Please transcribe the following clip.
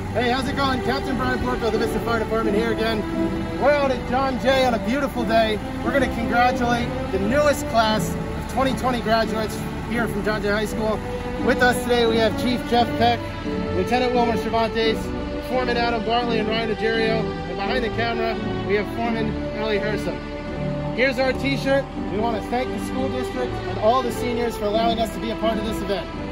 Hey, how's it going? Captain Brian Porco of the Vista Fire Department here again. We're out at John Jay on a beautiful day. We're going to congratulate the newest class of 2020 graduates here from John Jay High School. With us today we have Chief Jeff Peck, Lieutenant Wilmer Cervantes, Foreman Adam Bartley and Ryan Agerio, and behind the camera we have Foreman Ellie Hersom. Here's our t-shirt. We want to thank the school district and all the seniors for allowing us to be a part of this event.